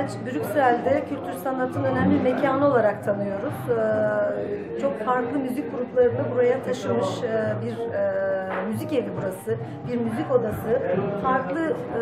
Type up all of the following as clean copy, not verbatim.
Brüksel'de kültür sanatın önemli mekanı olarak tanıyoruz. Çok farklı müzik gruplarını buraya taşımış bir müzik evi burası, bir müzik odası. Farklı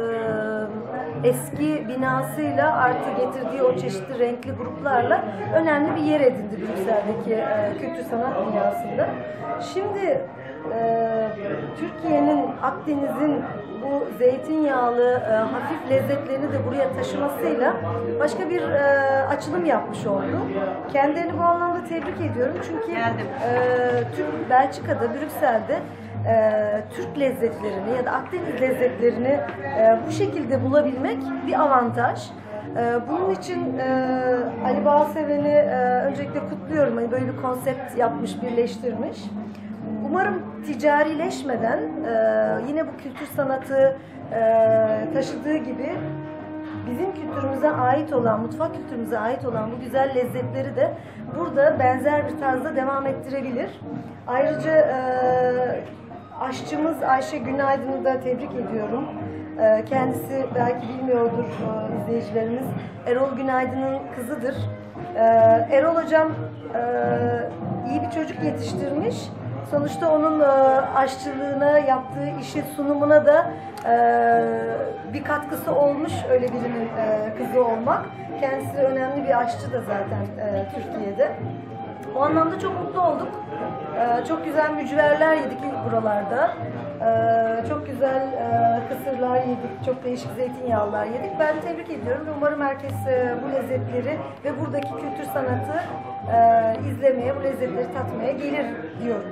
eski binasıyla artı getirdiği o çeşitli renkli gruplarla önemli bir yer edindi Brüksel'deki kültür sanat dünyasında. Şimdi Türkiye'nin, Akdeniz'in bu zeytinyağlı hafif lezzetlerini de buraya taşımasıyla başka bir açılım yapmış oldu. Kendilerini bu anlamda tebrik ediyorum çünkü Belçika'da, Brüksel'de Türk lezzetlerini ya da Akdeniz lezzetlerini bu şekilde bulabilmek bir avantaj. Bunun için Ali Balseven'i öncelikle kutluyorum. Hani böyle bir konsept yapmış, birleştirmiş. Umarım ticarileşmeden yine bu kültür sanatı taşıdığı gibi bizim kültürümüze ait olan, mutfak kültürümüze ait olan bu güzel lezzetleri de burada benzer bir tarzda devam ettirebilir. Ayrıca aşçımız Ayşe Günaydın'ı da tebrik ediyorum. Kendisi belki bilmiyordur izleyicilerimiz, Erol Günaydın'ın kızıdır. Erol hocam iyi bir çocuk yetiştirmiş. Sonuçta onun aşçılığına, yaptığı işi sunumuna da bir katkısı olmuş öyle birinin kızı olmak. Kendisi önemli bir aşçı da zaten Türkiye'de. O anlamda çok mutlu olduk. Çok güzel mücverler yedik buralarda. Çok güzel kısırlar yedik, çok değişik zeytinyağlılar yedik. Ben tebrik ediyorum ve umarım herkes bu lezzetleri ve buradaki kültür sanatı izlemeye, bu lezzetleri tatmaya gelir diyorum.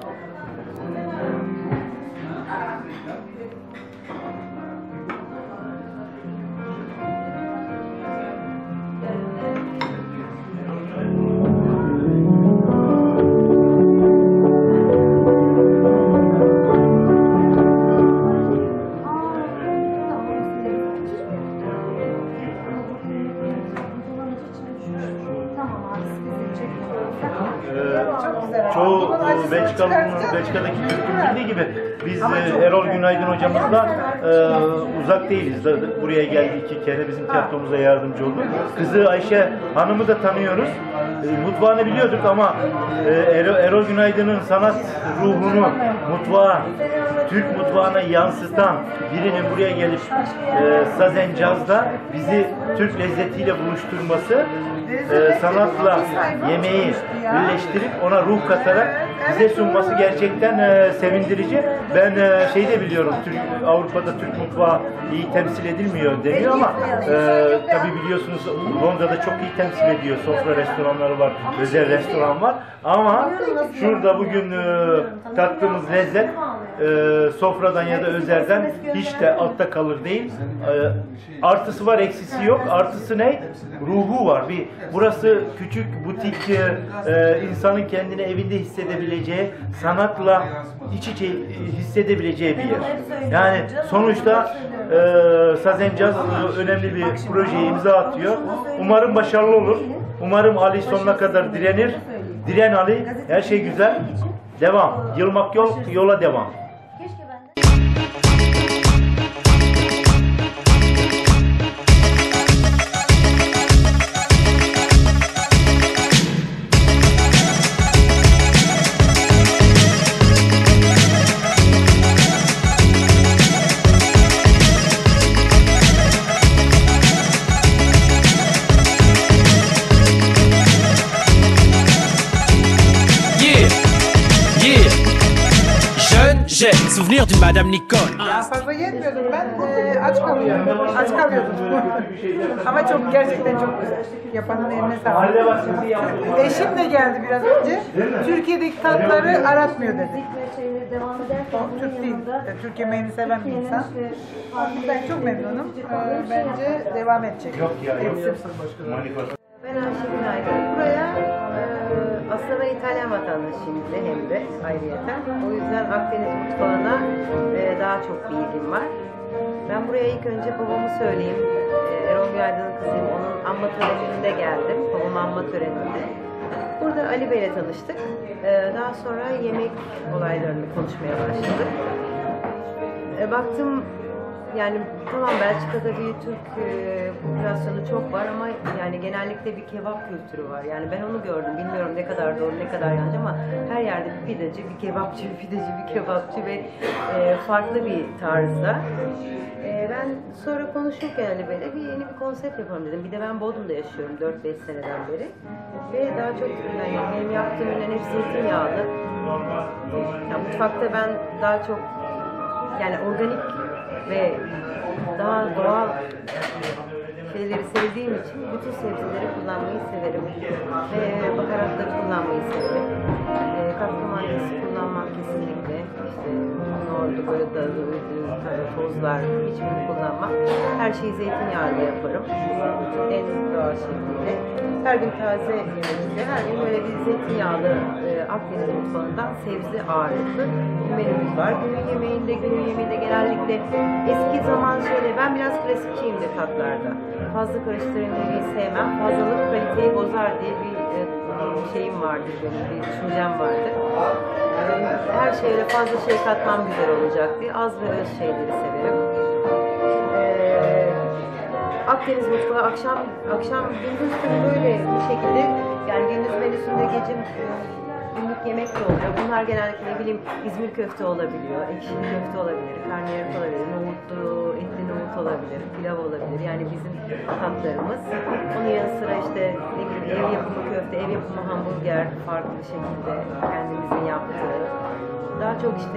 Çoğu Belçika'daki Türk'ün bildiği gibi biz Erol Günaydın hocamızla uzak değiliz. Buraya geldi 2 kere bizim tiyatromuza yardımcı oldu. Kızı Ayşe Hanım'ı da tanıyoruz. Mutfağını biliyorduk ama Erol Günaydın'ın sanat ruhunu mutfağa, Türk mutfağına yansıtan birinin buraya gelip Sazen Caz'da bizi Türk lezzetiyle buluşturması, sanatla yemeği birleştirip ona ruh katarak bize sunması gerçekten sevindirici. Ben şeyi de biliyorum, Avrupa'da Türk mutfağı iyi temsil edilmiyor deniyor ama tabii biliyorsunuz Londra'da çok iyi temsil ediyor. Sofra restoranları var, özel restoran var ama şurada bugün tattığımız lezzet sofradan ya da özelden hiç de altta kalır değil. Artısı var, eksisi yok. Artısı ne? Ruhu var. Burası küçük, butik, insanın kendini evinde hissedebileceği, sanatla iç içe hissedebileceği bir yer. Yani sonuçta Sazen Caz önemli bir projeye imza atıyor. Umarım başarılı olur. Umarım Ali sonuna kadar direnir. Diren Ali, her şey güzel. Devam. Yılmak yok, yola devam. J'ai souvenir d'une Madame Nicole. Ya fazla yetmiyordum ben, aç kalıyordum. Ama çok, gerçekten çok güzel. Yapanın eline sağlık. Eşim de geldi biraz önce. Türkiye'deki tatları aratmıyor dedi. O Türk değil, Türk yemeğini seven bir insan. Ben çok memnunum. Bence devam edecek. Ben Ayşe Günaydın. Buraya aslında İtalyan vatandaşıyım hem de ayrıyeten. O yüzden Akdeniz mutfağına daha çok bilgim var. Ben buraya ilk önce babamı söyleyeyim. Erol Günaydın'ın kızıyım. Onun anma töreninde geldim. Babam anma töreninde. Burada Ali Bey'le tanıştık. Daha sonra yemek olaylarını konuşmaya başladık. Baktım yani tamam Belçika'da bir Türk popülasyonu çok var ama yani genellikle bir kebap kültürü var. Yani ben onu gördüm. Bilmiyorum ne kadar doğru, ne kadar yanlış ama her yerde bir pideci, bir kebapçı, bir pideci, bir kebapçı ve farklı bir tarzda. Ben sonra konuşurken Ali Bey'le yeni bir konsept yapalım dedim. Bir de ben Bodrum'da yaşıyorum 4-5 seneden beri. Ve daha çok yani benim yaptığım ürünler hep zeytinyağlı. Yani mutfakta ben daha çok yani organik ve daha doğal şeyleri sevdiğim için bütün sebzeleri kullanmayı severim. Ve baharatları kullanmayı severim. Katkı maddesi kullanmak kesinlikle. İşte yoğurdu, böyle tozlar, hiçbirini kullanmam. Her şeyi zeytinyağıyla yaparım. En doğal şekilde. Her gün taze yemekte, her gün böyle bir zeytinyağlı Akdeniz mutfağından sebze ağırlıklı bir menümüz var. Günün yemeğinde genellikle eski zaman şöyle, ben biraz klasikçiyimdir tatlarda. Fazla karıştırmayı sevmem. Fazlalık kaliteyi bozar diye bir şeyim vardır, benim bir düşüncem vardır. Her şeye fazla şey katmam güzel olacak diye az ve öz şeyleri severim. Akdeniz mutfağı akşam gündüz böyle bu şekilde, yani gündüz menüsünde gece günlük yemek de oluyor. Bunlar genellikle ne bileyim İzmir köfte olabiliyor, ekşili köfte olabilir, karnıyarık olabilir, nohutlu, etli nohut olabilir, pilav olabilir. Yani bizim tatlarımız. Onun yanı sıra işte ne bileyim ev yapımı köfte, ev yapımı hamburger, farklı şekilde kendimizin yaptığı. Daha çok işte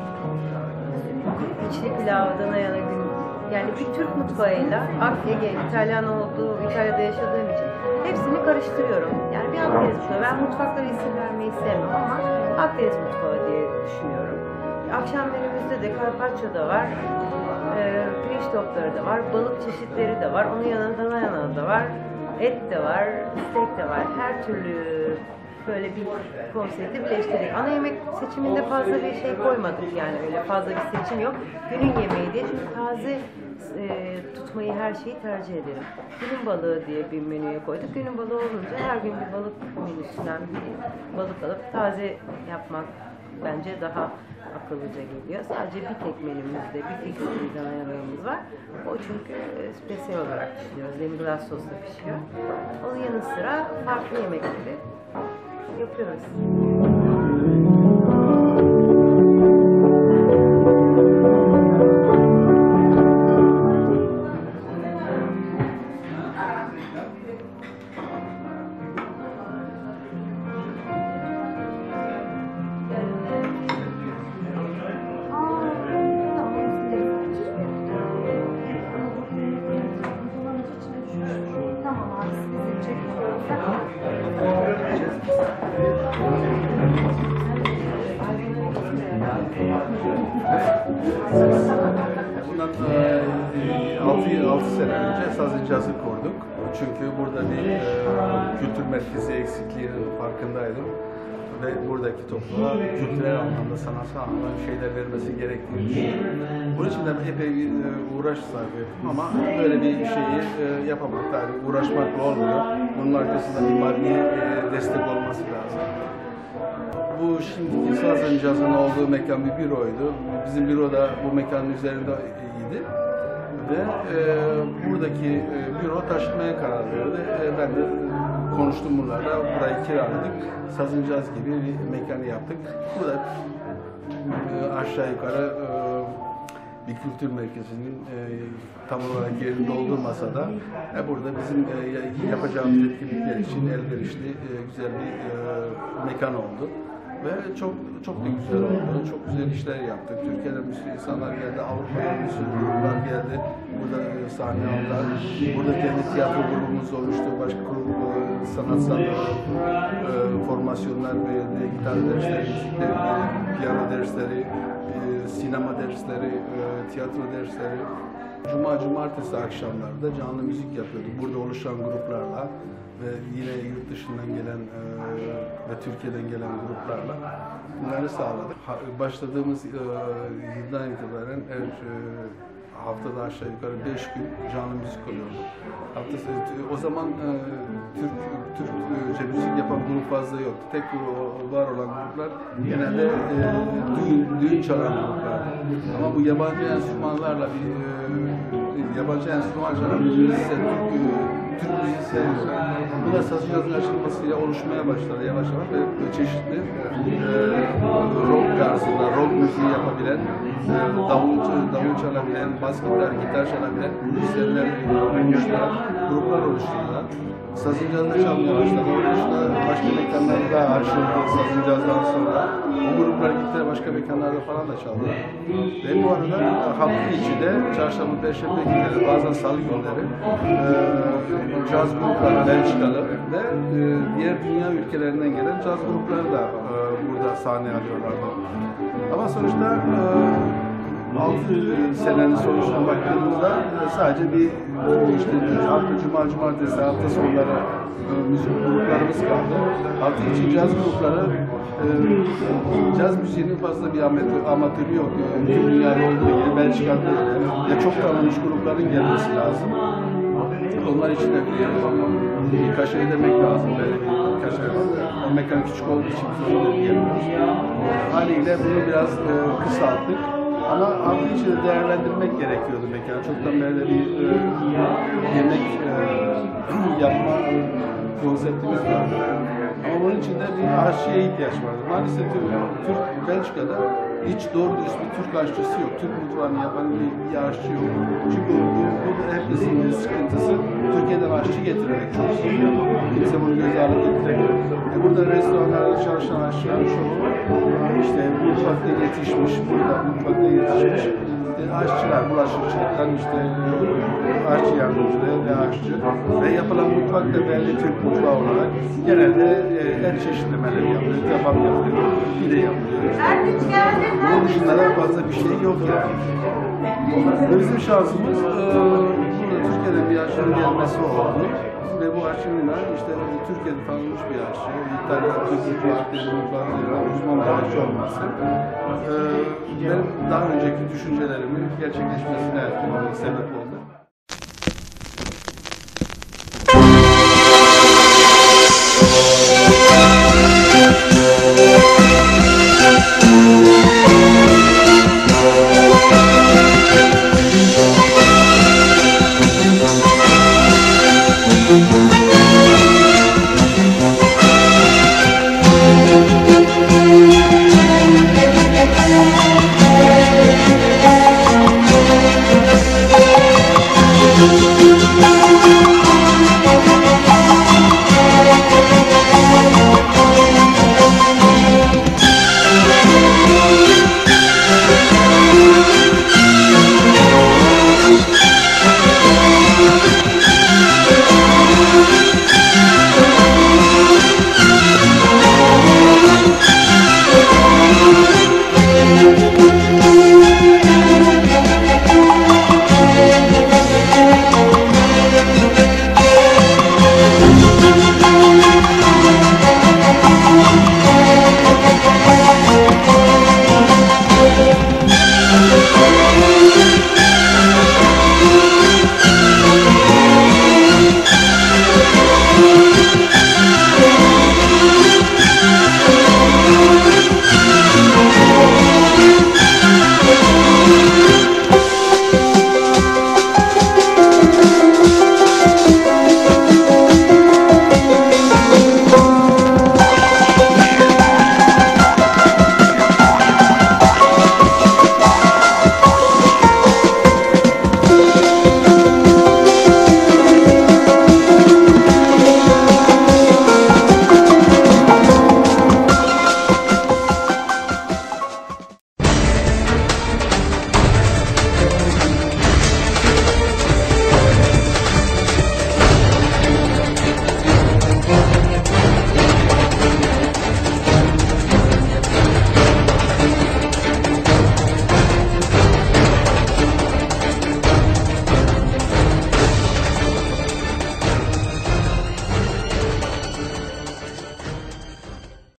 içli pilav, dana yana gün. Yani bir Türk mutfağıyla Ege, İtalyan olduğu, İtalya'da yaşadığım için hepsini karıştırıyorum. Yani bir Akdeniz mutfağı. Ben mutfaklara isim vermeyi sevmem ama Akdeniz mutfağı diye düşünüyorum. Akşam menümüzde de carpaccio da var, pirinç topları da var, balık çeşitleri de var, onun yanında dana yana da var, et de var, steak de var. Her türlü böyle bir konsepti birleştirdik. Ana yemek seçiminde fazla bir şey koymadık, yani öyle fazla bir seçim yok. Günün yemeği diye, çünkü taze tutmayı, her şeyi tercih ederim. Günün balığı diye bir menüye koyduk. Günün balığı olunca her gün bir balık menüsünden bir balık alıp taze yapmak bence daha akıllıca geliyor. Sadece bir tek menümüzde, bir tek dana yemeğimiz var. O çünkü spesiyel olarak pişiriyoruz. Demi-glace sosla pişiyor. Onun yanı sıra farklı yemekleri yapıyoruz. Tamam abi, sizi çekiyorum. Bundan 6 sene önce Sazincaz'ı kurduk. Çünkü burada bir kültür merkezi eksikliğinin farkındaydım. Ve buradaki topluma kültürel anlamda, sanatsal anlamda şeyler vermesi gerektiğini düşünüyorum. Bunun için de epey bir uğraş sarf ettim ama böyle bir şeyi yapamadık. Yani uğraşmakla olmuyor. Bunun arkasında mimariye destek olması lazım. Bu şimdiki Sazincaz'ın olduğu mekan bir büroydu. Bizim büro da bu mekanın üzerinde iyiydi. Ve buradaki büro taşınmaya karar verdi. Ben de konuştum bunlarla, burayı kiraladık. Sazincaz gibi bir mekanı yaptık. Burada aşağı yukarı bir kültür merkezinin tam olarak yerini doldurmasa da burada bizim yapacağımız etkinlikler için elverişli güzel bir mekan oldu. Ve çok da güzel oldu. Çok güzel işler yaptık. Türkiye'den bir sürü insanlar geldi, Avrupa'dan bir sürü gruplar geldi. Burada sahne aldılar. Burada kendi tiyatro grubumuz oluştu. Başka sanatsal formasyonlar verildi. Gitar dersleri, müzikleri, piyano dersleri, sinema dersleri, tiyatro dersleri. Cumartesi akşamlarda canlı müzik yapıyorduk. Burada oluşan gruplarla ve yine yurt dışından gelen ve Türkiye'den gelen gruplarla bunları sağladık. Başladığımız yıldan itibaren haftada aşağı yukarı 5 gün canlı müzik oluyordu. O zaman Türkçe müzik yapan grup fazla yoktu. Tek var olan gruplar genelde düğün çalan gruplardı. Ama bu yabancı enstrümanlarla yabancı enstrüman çalan müzisyen, Türk müzisyenler. Bu da sazcılığın açılmasıyla oluşmaya başladı yavaş yavaş ve çeşitli rock tarzında, rock müziği yapabilen, davul çalabilen, bas gitar çalabilen müzisyenler oluşturan gruplar oluşturdular. Sazıncaz'da çalmaya başladı. Onun dışında başka mekanlarda da açıldı Sazıncaz'dan sonra. O gruplar gittiler başka mekanlarda falan da çaldılar. Ve bu arada hafta içi de çarşamba, perşembe günleri, bazen salı günleri caz grupları, Belçikalı ve diğer dünya ülkelerinden gelen caz grupları da burada sahne alıyorlardı. Ama sonuçta 6 senenin sonuçuna baktığımızda sadece bir işte cumartesi hafta sonları müzik gruplarımız kaldı. Hafta içi caz grupları caz müziğinin fazla bir amatörü yok. Tüm dünyada olduğu gibi Belçika'da ya çok tanınmış grupların gelmesi lazım. Onlar için de bir kaşe ödemek lazım. Böyle bir kaşe. O mekan küçük olduğu için gelmiyoruz. Haliyle bunu biraz kısalttık. Ama hafta içi de değerlendirmek gerekiyordu mekanı. Çoktan böyle bir yemek yapma konseptimiz vardı. Ama bunun için de bir aşçıya ihtiyaç vardı. Maalesef Belçika'da hiç doğru dürüst bir Türk aşçısı yok. Türk mutfağını yapan bir aşçı yok. Çünkü bu hepimizin bir sıkıntısı. Türkiye'den aşçı getirerek çok zor. Kimse bunu göz ardı getiremiyor. Burada restoranlarda çalışan aşçıların çoğu işte mutfakta yetişmiş, burada mutfakta yetişmiş aşçılar, bulaşıkçılıktan işte aşçı yardımcılığı ve aşçı ve yapılan mutfak da belli Türk mutfağı olarak genelde et çeşitlemeleri yapılıyor, kebap yapılıyor, pide yapılıyor. Bunun dışında da fazla bir şey yok yani. Ve bizim şansımız burada Türkiye'den bir aşçının gelmesi oldu. Ve bu aşçının işte Türkiye'de tanınmış bir aşçı, İtalyan, Türk mutfağında uzman bir aşçı olması. Benim daha önceki düşüncelerimin gerçekleşmesine sebep oldu.